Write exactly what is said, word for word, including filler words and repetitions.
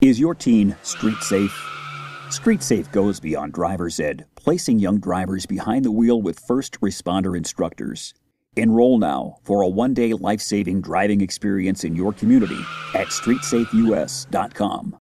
Is your teen street safe? StreetSafe goes beyond driver's ed, placing young drivers behind the wheel with first responder instructors. Enroll now for a one-day life-saving driving experience in your community at street safe U S dot com.